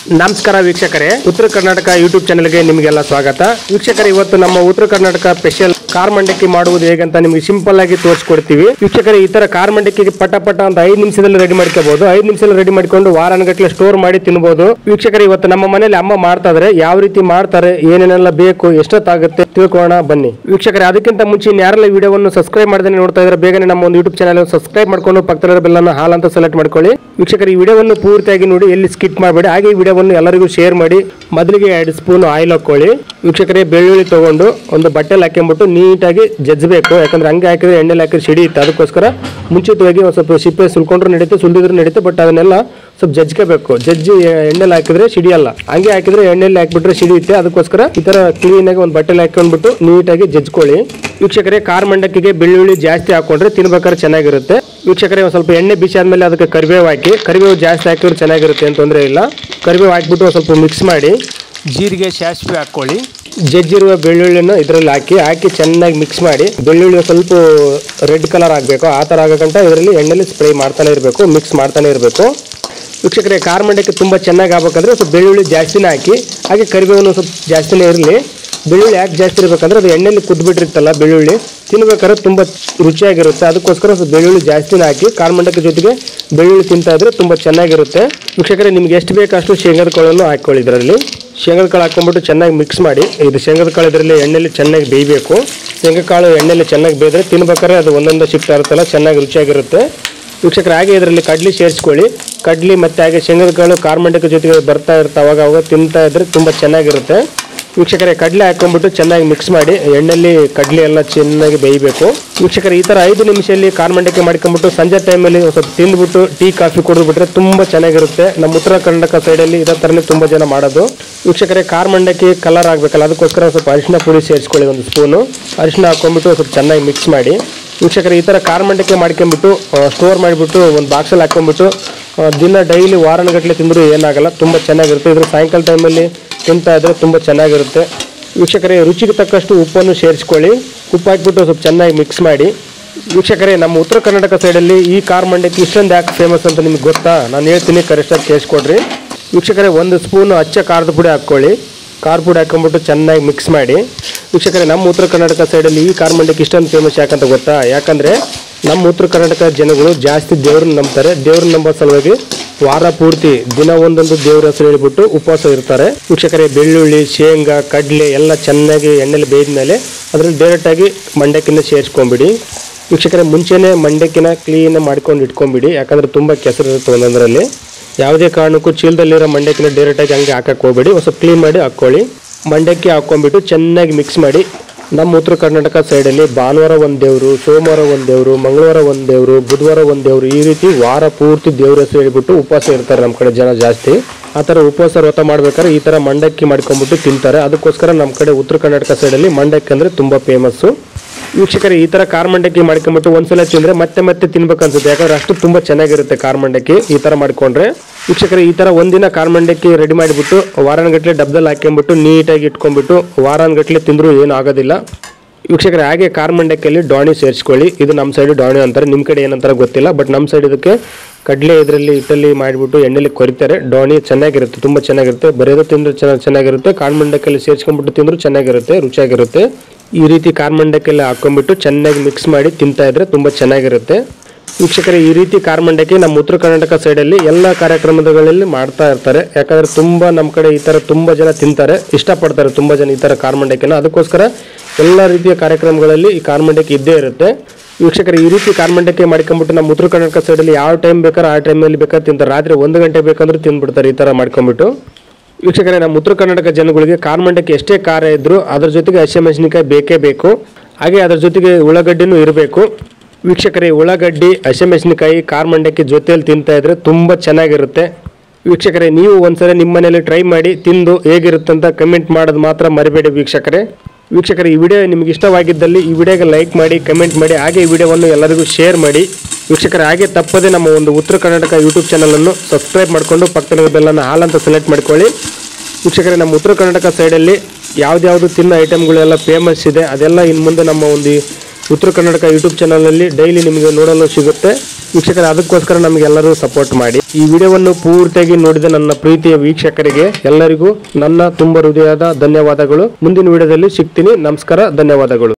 ನಮಸ್ಕಾರ ವೀಕ್ಷಕರೇ, ಉತ್ತರ ಕರ್ನಾಟಕ ಯೂಟ್ಯೂಬ್ ಚಾನೆಲ್ಗೆ ನಿಮಗೆಲ್ಲ ಸ್ವಾಗತ. ವೀಕ್ಷಕರೇ, ಇವತ್ತು ನಮ್ಮ ಉತ್ತರ ಕರ್ನಾಟಕ ಸ್ಪೆಷಲ್ ಕಾರ್ ಮಂಡಕ್ಕಿ ಮಾಡುವುದು ಹೇಗಂತ ನಿಮಗೆ ಸಿಂಪಲ್ ಆಗಿ ತೋರಿಸ್ಕೊಡ್ತೀವಿ. ವೀಕ್ಷಕರೇ, ಈ ತರ ಕಾರ್ ಮಂಡಕ್ಕಿಗೆ ಪಟ ಅಂತ 5 ನಿಮಿಷದಲ್ಲಿ ರೆಡಿ ಮಾಡ್ಕೋಬಹುದು. 5 ನಿಮಿಷದಲ್ಲಿ ರೆಡಿ ಮಾಡಿಕೊಂಡು ವಾರಾನುಗಟ್ಟಲೆ ಸ್ಟೋರ್ ಮಾಡಿ ತಿನ್ನಬಹುದು. ವೀಕ್ಷಕರೇ, ಇವತ್ತು ನಮ್ಮ ಮನೇಲಿ ಅಮ್ಮ ಮಾಡ್ತಾ ಇದ್ರೆ ಯಾವ ರೀತಿ ಮಾಡ್ತಾರೆ, ಏನೇನೆಲ್ಲ ಬೇಕು, ಎಷ್ಟೊತ್ತಾಗುತ್ತೆ ತಿಳ್ಕೊಳ್ಳೋಣ ಬನ್ನಿ. ವೀಕ್ಷಕರೇ, ಅದಕ್ಕಿಂತ ಮುಂಚೆ ಯಾರೆಲ್ಲ ವಿಡಿಯೋವನ್ನು ಸಬ್ಸ್ಕ್ರೈಬ್ ಮಾಡದೇ ನೋಡ್ತಾ ಇದ್ರೆ ಬೇಗನೆ ನಮ್ಮ ಒಂದು ಯೂಟ್ಯೂಬ್ ಚಾನೆಲ್ ಸಬ್ಸ್ಕ್ರೈಬ್ ಮಾಡ್ಕೊಂಡು ಪಕ್ಕದಲ್ಲಿರೋ ಬೆಲ್ ಅನ್ನು ಹಾಲ್ ಅಂತ ಸೆಲೆಕ್ಟ್ ಮಾಡ್ಕೊಳ್ಳಿ. ವೀಕ್ಷಕರೇ, ಈ ವಿಡಿಯೋವನ್ನು ಪೂರ್ತಿಯಾಗಿ ನೋಡಿ, ಎಲ್ಲಿ ಸ್ಕಿಪ್ ಮಾಡಬೇಡಿ. ಹಾಗೆ ಈ ವಿಡಿಯೋವನ್ನು ಎಲ್ಲರಿಗೂ ಶೇರ್ ಮಾಡಿ. ಮೊದಲಿಗೆ 2 ಸ್ಪೂನ್ ಆಯಿಲ್ ಹಾಕೊಳ್ಳಿ. ವೀಕ್ಷಕರೇ, ಬೆಳ್ಳುಳ್ಳಿ ತಗೊಂಡು ಒಂದು ಬಟ್ಟೆಲಿ ಹಾಕೊಂಡ್ಬಿಟ್ಟು ನೀಟಾಗಿ ಜಜ್ಜಬೇಕು. ಯಾಕಂದ್ರೆ ಹಂಗೆ ಹಾಕಿದ್ರೆ ಎಣ್ಣೆಲಿ ಹಾಕಿದ್ರೆ ಸಿಡಿಯುತ್ತೆ. ಅದಕ್ಕೋಸ್ಕರ ಮುಂಚಿತವಾಗಿ ಒಂದು ಸ್ವಲ್ಪ ಸಿಪ್ಪೆ ಸುಲ್ಕೊಂಡ್ರು ನಡೀತೆ, ಸುಲಿದ್ರು ನಡೀತೆ. ಬಟ್ ಅದನ್ನೆಲ್ಲ ಸ್ವಲ್ಪ ಜಜ್ಕೋಬೇಕು. ಜಜ್ಜಿ ಎಣ್ಣೆಲಿ ಹಾಕಿದ್ರೆ ಸಿಡಿಯಲ್ಲ, ಹಂಗೆ ಹಾಕಿದ್ರೆ ಎಣ್ಣೆಲಿ ಹಾಕಿಬಿಟ್ರೆ ಸಿಡಿಯುತ್ತೆ. ಅದಕ್ಕೋಸ್ಕರ ಈ ತರ ಕ್ಲೀನ್ ಆಗಿ ಒಂದು ಬಟ್ಟೆಲಿ ಹಾಕೊಂಡ್ಬಿಟ್ಟು ನೀಟಾಗಿ ಜಜ್ಕೊಳ್ಳಿ. ವೀಕ್ಷಕರೇ, ಕಾರ್ ಮಂಡಕ್ಕಿಗೆ ಬೆಳ್ಳುಳ್ಳಿ ಜಾಸ್ತಿ ಹಾಕೊಂಡ್ರೆ ತಿನ್ಬೇಕಾದ್ರೆ ಚೆನ್ನಾಗಿರುತ್ತೆ. ವೀಕ್ಷಕರೇ, ಒಂದು ಸ್ವಲ್ಪ ಎಣ್ಣೆ ಬಿಸಿ ಆದ್ಮೇಲೆ ಅದಕ್ಕೆ ಕರಿಬೇವು ಹಾಕಿ. ಕರಿಬೇವು ಜಾಸ್ತಿ ಹಾಕಿದ್ರೆ ಚೆನ್ನಾಗಿರುತ್ತೆ, ಏನು ತೊಂದರೆ ಇಲ್ಲ. ಕರಿಬೇವು ಹಾಕಿಬಿಟ್ಟು ಸ್ವಲ್ಪ ಮಿಕ್ಸ್ ಮಾಡಿ ಜೀರಿಗೆ ಸಾಸಿವೆ ಹಾಕೊಳ್ಳಿ. ಜಜ್ಜಿರುವ ಬೆಳ್ಳುಳ್ಳಿನ ಇದರಲ್ಲಿ ಹಾಕಿ ಚೆನ್ನಾಗಿ ಮಿಕ್ಸ್ ಮಾಡಿ. ಬೆಳ್ಳುಳ್ಳಿ ಸ್ವಲ್ಪ ರೆಡ್ ಕಲರ್ ಆಗಬೇಕು. ಆ ಥರ ಆಗಕಂಟ ಇದರಲ್ಲಿ ಎಣ್ಣೆಲಿ ಸ್ಪ್ರೇ ಮಾಡ್ತಾನೆ ಇರಬೇಕು, ಮಿಕ್ಸ್ ಮಾಡ್ತಾನೆ ಇರಬೇಕು. ವೀಕ್ಷಕರೇ, ಕಾರ್ ಮಂಡಕ್ಕಿ ತುಂಬ ಚೆನ್ನಾಗಿ ಆಗ್ಬೇಕಂದ್ರೆ ಸ್ವಲ್ಪ ಬೆಳ್ಳುಳ್ಳಿ ಜಾಸ್ತಿನೇ ಹಾಕಿ. ಹಾಗೆ ಕರಿಬೇವನ್ನು ಸ್ವಲ್ಪ ಜಾಸ್ತಿನೇ ಇರಲಿ. ಬೆಳ್ಳುಳ್ಳಿ ಯಾಕೆ ಜಾಸ್ತಿ ಇರಬೇಕಂದ್ರೆ ಅದು ಎಣ್ಣೆಲಿ ಕುದ್ಬಿಟ್ಟಿರುತ್ತಲ್ಲ ಬೆಳ್ಳುಳ್ಳಿ, ತಿನ್ಬೇಕಾದ್ರೆ ತುಂಬ ರುಚಿಯಾಗಿರುತ್ತೆ. ಅದಕ್ಕೋಸ್ಕರ ಸ್ವಲ್ಪ ಬೆಳ್ಳುಳ್ಳಿ ಜಾಸ್ತಿನೇ ಹಾಕಿ. ಕಾರ್ ಮಂಡಕ್ಕಿ ಜೊತೆಗೆ ಬೆಳ್ಳುಳ್ಳಿ ತಿಂತಾ ಇದ್ರೆ ತುಂಬ ಚೆನ್ನಾಗಿರುತ್ತೆ. ವೀಕ್ಷಕರೇ, ನಿಮ್ಗೆ ಎಷ್ಟು ಬೇಕು ಅಷ್ಟು ಶೇಂಗಾದ ಕಾಳನ್ನು ಹಾಕ್ಕೊಳ್ಳಿ. ಇದರಲ್ಲಿ ಶೇಂಗಾದ ಕಾಳು ಹಾಕ್ಕೊಂಡ್ಬಿಟ್ಟು ಚೆನ್ನಾಗಿ ಮಿಕ್ಸ್ ಮಾಡಿ. ಇದು ಶೇಂಗಾದ ಕಾಳು ಇದರಲ್ಲಿ ಎಣ್ಣೆಲಿ ಚೆನ್ನಾಗಿ ಬೇಯಬೇಕು. ಶೇಂಗಾ ಕಾಳು ಎಣ್ಣೆಲಿ ಚೆನ್ನಾಗಿ ಬೇಯಿದ್ರೆ ತಿನ್ಬೇಕಾದ್ರೆ ಅದು ಒಂದೊಂದು ಸಿಗ್ತಾ ಇರುತ್ತಲ್ಲ, ಚೆನ್ನಾಗಿ ರುಚಿಯಾಗಿರುತ್ತೆ. ವೀಕ್ಷಕರೇ, ಹಾಗೆ ಇದರಲ್ಲಿ ಕಡ್ಲಿ ಸೇರಿಸ್ಕೊಳ್ಳಿ. ಕಡ್ಲಿ ಮತ್ತು ಹಾಗೆ ಶೇಂಗಾದ ಕಾಳು ಕಾರ್ ಮಂಡಕ್ಕಿ ಜೊತೆಗೆ ಬರ್ತಾ ಇರುತ್ತೆ. ಅವಾಗ ತಿಂತಾ ಇದ್ರೆ ತುಂಬ ಚೆನ್ನಾಗಿರುತ್ತೆ. ವೀಕ್ಷಕರೇ, ಕಡಲೆ ಹಾಕೊಂಡ್ಬಿಟ್ಟು ಚೆನ್ನಾಗಿ ಮಿಕ್ಸ್ ಮಾಡಿ. ಎಣ್ಣೆಯಲ್ಲಿ ಕಡಲೆ ಎಲ್ಲ ಚೆನ್ನಾಗಿ ಬೇಯಬೇಕು. ವೀಕ್ಷಕರೇ, ಈ ಥರ 5 ನಿಮಿಷದಲ್ಲಿ ಕಾರ್ ಮಂಡಕ್ಕಿ ಮಾಡ್ಕೊಂಡ್ಬಿಟ್ಟು ಸಂಜೆ ಟೈಮಲ್ಲಿ ಸ್ವಲ್ಪ ತಿಂದ್ಬಿಟ್ಟು ಟೀ ಕಾಫಿ ಕುಡಿದ್ಬಿಟ್ರೆ ತುಂಬ ಚೆನ್ನಾಗಿರುತ್ತೆ. ನಮ್ಮ ಉತ್ತರ ಕರ್ನಾಟಕ ಸೈಡಲ್ಲಿ ಇದೇ ಥರನೇ ತುಂಬ ಜನ ಮಾಡೋದು. ವೀಕ್ಷಕರೇ, ಕಾರ್ ಮಂಡಕ್ಕಿ ಕಲರ್ ಆಗಬೇಕಲ್ಲ, ಅದಕ್ಕೋಸ್ಕರ ಸ್ವಲ್ಪ ಅರಿಶಿನ ಪುಡಿ ಸೇರಿಸ್ಕೊಳ್ಳಿ. 1 ಸ್ಪೂನು ಅರಿಶಿನ ಹಾಕೊಂಡ್ಬಿಟ್ಟು ಸ್ವಲ್ಪ ಚೆನ್ನಾಗಿ ಮಿಕ್ಸ್ ಮಾಡಿ. ವೀಕ್ಷಕರೇ, ಈ ಥರ ಕಾರ್ ಮಂಡಕ್ಕಿ ಮಾಡ್ಕೊಂಡ್ಬಿಟ್ಟು ಸ್ಟೋರ್ ಮಾಡಿಬಿಟ್ಟು ಒಂದು ಬಾಕ್ಸಲ್ಲಿ ಹಾಕೊಂಡ್ಬಿಟ್ಟು ದಿನ ಡೈಲಿ ವಾರಾನುಗಟ್ಟಲೆ ತಿಂದರೂ ಏನಾಗಲ್ಲ, ತುಂಬ ಚೆನ್ನಾಗಿರುತ್ತೆ. ಇದ್ರ ಸಾಯಂಕಾಲ ಟೈಮಲ್ಲಿ ತಿಂತಾ ಇದ್ರೆ ತುಂಬ ಚೆನ್ನಾಗಿರುತ್ತೆ. ವೀಕ್ಷಕರೇ, ರುಚಿಗೆ ತಕ್ಕಷ್ಟು ಉಪ್ಪನ್ನು ಸೇರಿಸ್ಕೊಳ್ಳಿ. ಉಪ್ಪು ಹಾಕಿಬಿಟ್ಟು ಸ್ವಲ್ಪ ಚೆನ್ನಾಗಿ ಮಿಕ್ಸ್ ಮಾಡಿ. ವೀಕ್ಷಕರೇ, ನಮ್ಮ ಉತ್ತರ ಕರ್ನಾಟಕ ಸೈಡಲ್ಲಿ ಈ ಕಾರ್ ಮಂಡಕ್ಕಿ ಇಷ್ಟೊಂದು ಯಾಕೆ ಫೇಮಸ್ ಅಂತ ನಿಮ್ಗೆ ಗೊತ್ತಾ? ನಾನು ಹೇಳ್ತೀನಿ, ಕರೆಕ್ಟಾಗಿ ಕೇಳಿಸ್ಕೊಡ್ರಿ. ವೀಕ್ಷಕರೇ, 1 ಸ್ಪೂನು ಅಚ್ಚ ಖಾರದ ಪುಡಿ ಹಾಕ್ಕೊಳ್ಳಿ. ಖಾರ ಪುಡಿ ಹಾಕೊಂಡ್ಬಿಟ್ಟು ಚೆನ್ನಾಗಿ ಮಿಕ್ಸ್ ಮಾಡಿ. ವೀಕ್ಷಕರೇ, ನಮ್ಮ ಉತ್ತರ ಕರ್ನಾಟಕ ಸೈಡಲ್ಲಿ ಈ ಕಾರ್ ಮಂಡಕ್ಕಿ ಇಷ್ಟೊಂದು ಫೇಮಸ್ ಯಾಕಂತ ಗೊತ್ತಾ? ಯಾಕಂದರೆ ನಮ್ಮ ಉತ್ತರ ಕರ್ನಾಟಕ ಜನಗಳು ಜಾಸ್ತಿ ದೇವ್ರನ್ನ ನಂಬ್ತಾರೆ. ದೇವ್ರನ್ನ ನಂಬೋ ಸಲುವಾಗಿ ವಾರ ಪೂರ್ತಿ ದಿನ ಒಂದೊಂದು ದೇವ್ರ ಹೆಸರು ಹೇಳಿಬಿಟ್ಟು ಉಪವಾಸ ಇರ್ತಾರೆ. ವೀಕ್ಷಕರೇ, ಬೆಳ್ಳುಳ್ಳಿ, ಶೇಂಗಾ, ಕಡಲೆ ಎಲ್ಲ ಚೆನ್ನಾಗಿ ಎಣ್ಣೆಲಿ ಬೇಯ್ದ ಮೇಲೆ ಅದರಲ್ಲಿ ಡೈರೆಕ್ಟಾಗಿ ಮಂಡಕ್ಕಿನ ಸೇರಿಸ್ಕೊಂಬಿಡಿ. ವೀಕ್ಷಕರೇ, ಮುಂಚೆನೇ ಮಂಡಕ್ಕಿನ ಕ್ಲೀನ್ ಮಾಡ್ಕೊಂಡು ಇಟ್ಕೊಂಬಿಡಿ. ಯಾಕಂದರೆ ತುಂಬ ಕೆಸರು ಇರುತ್ತೆ ಒಂದೊಂದರಲ್ಲಿ. ಯಾವುದೇ ಕಾರಣಕ್ಕೂ ಚೀಲದಲ್ಲಿರೋ ಮಂಡಕ್ಕಿನ ಡೈರೆಕ್ಟಾಗಿ ಹಂಗೆ ಹಾಕಕ್ಕೆ ಹೋಗಬೇಡಿ. ಸ್ವಲ್ಪ ಕ್ಲೀನ್ ಮಾಡಿ ಹಾಕ್ಕೊಳ್ಳಿ. ಮಂಡಕ್ಕಿ ಹಾಕ್ಕೊಂಬಿಟ್ಟು ಚೆನ್ನಾಗಿ ಮಿಕ್ಸ್ ಮಾಡಿ. ನಮ್ಮ ಉತ್ತರ ಕರ್ನಾಟಕ ಸೈಡಲ್ಲಿ ಭಾನುವಾರ ಒಂದು ದೇವರು, ಸೋಮವಾರ ಒಂದು ದೇವರು, ಮಂಗಳವಾರ ಒಂದು ದೇವರು, ಬುಧವಾರ ಒಂದು ದೇವರು, ಈ ರೀತಿ ವಾರ ಪೂರ್ತಿ ದೇವ್ರ ಹೆಸರು ಹೇಳಿಬಿಟ್ಟು ಉಪವಾಸ ಇರ್ತಾರೆ ನಮ್ಮ ಕಡೆ ಜನ ಜಾಸ್ತಿ. ಆ ಥರ ಉಪವಾಸ ವ್ರತ ಮಾಡ್ಬೇಕಾದ್ರೆ ಈ ಥರ ಮಂಡಕ್ಕಿ ಮಾಡ್ಕೊಂಬಿಟ್ಟು ತಿಂತಾರೆ. ಅದಕ್ಕೋಸ್ಕರ ನಮ್ಮ ಕಡೆ ಉತ್ತರ ಕರ್ನಾಟಕ ಸೈಡಲ್ಲಿ ಮಂಡಕ್ಕಿ ಅಂದರೆ ತುಂಬ ಫೇಮಸ್ಸು. ವೀಕ್ಷಕರೇ, ಈ ಥರ ಕಾರ್ ಮಂಡಕ್ಕಿ ಮಾಡ್ಕೊಂಬಿಟ್ಟು ಒಂದ್ಸಲ ತಿಂದರೆ ಮತ್ತೆ ತಿನ್ಬೇಕು ಅನ್ಸುತ್ತೆ. ಯಾಕಂದ್ರೆ ಅಷ್ಟು ತುಂಬ ಚೆನ್ನಾಗಿರುತ್ತೆ ಕಾರ್ ಮಂಡಕ್ಕಿ ಈ ಥರ ಮಾಡ್ಕೊಂಡ್ರೆ. ವೀಕ್ಷಕರೇ, ಈ ಥರ ಒಂದಿನ ಕಾರ್ ಮಂಡಕ್ಕಿ ರೆಡಿ ಮಾಡಿಬಿಟ್ಟು ವಾರಾನುಗಟ್ಟಲೆ ಡಬ್ಬದಲ್ಲಿ ಹಾಕೊಂಡ್ಬಿಟ್ಟು ನೀಟಾಗಿ ಇಟ್ಕೊಂಡ್ಬಿಟ್ಟು ವಾರಾನುಗಟ್ಟಲೆ ತಿಂದರೂ ಏನು ಆಗೋದಿಲ್ಲ. ವೀಕ್ಷಕರೇ, ಹಾಗೆ ಕಾರ್ ಮಂಡಕ್ಕಿಯಲ್ಲಿ ಡಾಣಿ ಸೇರಿಸ್ಕೊಳ್ಳಿ. ಇದು ನಮ್ಮ ಸೈಡು ಡಾಣಿ ಅಂತಾರೆ, ನಿಮ್ಮ ಕಡೆ ಏನಂತಾರೆ ಗೊತ್ತಿಲ್ಲ. ಬಟ್ ನಮ್ಮ ಸೈಡ್ ಇದಕ್ಕೆ ಕಡಲೆ ಇದರಲ್ಲಿ ಹಿಟ್ಟಲ್ಲಿ ಮಾಡಿಬಿಟ್ಟು ಎಣ್ಣೆಲಿ ಕೊರಿತಾರೆ. ಡಾಣಿ ಚೆನ್ನಾಗಿರುತ್ತೆ, ತುಂಬ ಚೆನ್ನಾಗಿರುತ್ತೆ. ಬರೆಯೋದು ತಿಂದರೆ ಚೆನ್ನಾಗಿರುತ್ತೆ. ಕಾರ್ ಮಂಡಕ್ಕಿಯಲ್ಲಿ ಸೇರಿಸ್ಕೊಂಡ್ಬಿಟ್ಟು ತಿಂದರೂ ಚೆನ್ನಾಗಿರುತ್ತೆ, ರುಚಿಯಾಗಿರುತ್ತೆ. ಈ ರೀತಿ ಕಾರ್ ಮಂಡಕ್ಕಿಯಲ್ಲಿ ಹಾಕ್ಕೊಂಡ್ಬಿಟ್ಟು ಚೆನ್ನಾಗಿ ಮಿಕ್ಸ್ ಮಾಡಿ ತಿಂತಾ ಇದ್ರೆ ತುಂಬ ಚೆನ್ನಾಗಿರುತ್ತೆ. ವೀಕ್ಷಕರೇ, ಈ ರೀತಿ ಕಾರ್ ಮಂಡಕ್ಕಿ ನಮ್ಮ ಉತ್ತರ ಕರ್ನಾಟಕ ಸೈಡಲ್ಲಿ ಎಲ್ಲ ಕಾರ್ಯಕ್ರಮಗಳಲ್ಲಿ ಮಾಡ್ತಾ ಇರ್ತಾರೆ. ಯಾಕಂದರೆ ತುಂಬ ನಮ್ಮ ಕಡೆ ಈ ಥರ ತುಂಬ ಜನ ತಿಂತಾರೆ, ಇಷ್ಟಪಡ್ತಾರೆ ತುಂಬ ಜನ ಈ ಥರ ಕಾರ್ ಮಂಡಕ್ಕಿನ. ಅದಕ್ಕೋಸ್ಕರ ಎಲ್ಲ ರೀತಿಯ ಕಾರ್ಯಕ್ರಮಗಳಲ್ಲಿ ಈ ಕಾರ್ ಮಂಡಕ್ಕಿ ಇದ್ದೇ ಇರುತ್ತೆ. ವೀಕ್ಷಕರೇ, ಈ ರೀತಿ ಕಾರ್ ಮಂಡಕ್ಕಿ ಮಾಡ್ಕೊಂಬಿಟ್ಟು ನಮ್ಮ ಉತ್ತರ ಕರ್ನಾಟಕ ಸೈಡಲ್ಲಿ ಯಾವ ಟೈಮ್ ಬೇಕಾದ್ರೆ ಆ ಟೈಮಲ್ಲಿ ಬೇಕಾದ್ರೆ ತಿಂತಾರೆ. ರಾತ್ರಿ 1 ಗಂಟೆ ಬೇಕಂದ್ರೆ ತಿಂದ್ಬಿಡ್ತಾರೆ ಈ ಥರ ಮಾಡ್ಕೊಂಬಿಟ್ಟು. ವೀಕ್ಷಕರೇ, ನಮ್ಮ ಉತ್ತರ ಕರ್ನಾಟಕ ಜನಗಳಿಗೆ ಕಾರ್ ಮಂಡಕ್ಕಿ ಎಷ್ಟೇ ಖಾರ ಇದ್ದರೂ ಅದ್ರ ಜೊತೆಗೆ ಹಸಿಮೆಣಸಿನಕಾಯಿ ಬೇಕೇ ಬೇಕು. ಹಾಗೆ ಅದ್ರ ಜೊತೆಗೆ ಉಳ್ಳಾಗಡ್ಡಿನೂ ಇರಬೇಕು. ವೀಕ್ಷಕರೇ, ಉಳ್ಳಾಗಡ್ಡಿ, ಹಸಿಮೆಣಸಿನಕಾಯಿ ಕಾರ್ ಮಂಡಕ್ಕಿ ಜೊತೆಯಲ್ಲಿ ತಿಂತಾ ಇದ್ರೆ ತುಂಬ ಚೆನ್ನಾಗಿರುತ್ತೆ. ವೀಕ್ಷಕರೇ, ನೀವು ಒಂದ್ಸಲ ನಿಮ್ಮ ಮನೆಯಲ್ಲಿ ಟ್ರೈ ಮಾಡಿ ತಿಂದು ಹೇಗಿರುತ್ತೆ ಅಂತ ಕಮೆಂಟ್ ಮಾಡೋದು ಮಾತ್ರ ಮರಿಬೇಡಿ ವೀಕ್ಷಕರೇ. ಈ ವಿಡಿಯೋ ನಿಮಗೆ ಇಷ್ಟವಾಗಿದ್ದಲ್ಲಿ ಈ ವಿಡಿಯೋಗೆ ಲೈಕ್ ಮಾಡಿ, ಕಮೆಂಟ್ ಮಾಡಿ. ಹಾಗೆ ಈ ವಿಡಿಯೋವನ್ನು ಎಲ್ಲರಿಗೂ ಶೇರ್ ಮಾಡಿ. ವೀಕ್ಷಕರೇ, ಹಾಗೆ ತಪ್ಪದೆ ನಮ್ಮ ಒಂದು ಉತ್ತರ ಕರ್ನಾಟಕ ಯೂಟ್ಯೂಬ್ ಚಾನಲನ್ನು ಸಬ್ಸ್ಕ್ರೈಬ್ ಮಾಡಿಕೊಂಡು ಪಕ್ಕದ ಬೆಲ್ಲನ್ನು ಹಾಲ್ ಅಂತ ಸೆಲೆಕ್ಟ್ ಮಾಡ್ಕೊಳ್ಳಿ. ವೀಕ್ಷಕರೇ, ನಮ್ಮ ಉತ್ತರ ಕರ್ನಾಟಕ ಸೈಡಲ್ಲಿ ಯಾವ್ದು ತಿನ್ನೋ ಐಟಮ್ಗಳೆಲ್ಲ ಫೇಮಸ್ ಇದೆ, ಅದೆಲ್ಲ ಇನ್ನು ಮುಂದೆ ನಮ್ಮ ಒಂದು ಉತ್ತರ ಕರ್ನಾಟಕ ಯೂಟ್ಯೂಬ್ ಚಾನಲಲ್ಲಿ ಡೈಲಿ ನಿಮಗೆ ನೋಡಲು ಸಿಗುತ್ತೆ. ವೀಕ್ಷಕರೇ, ಅದಕ್ಕೋಸ್ಕರ ನಮಗೆಲ್ಲರೂ ಸಪೋರ್ಟ್ ಮಾಡಿ. ಈ ವಿಡಿಯೋವನ್ನು ಪೂರ್ತಿಯಾಗಿ ನೋಡಿದ ನನ್ನ ಪ್ರೀತಿಯ ವೀಕ್ಷಕರಿಗೆ ಎಲ್ಲರಿಗೂ ನನ್ನ ತುಂಬ ಹೃದಯದ ಧನ್ಯವಾದಗಳು. ಮುಂದಿನ ವಿಡಿಯೋದಲ್ಲಿ ಸಿಗ್ತೀನಿ. ನಮಸ್ಕಾರ, ಧನ್ಯವಾದಗಳು.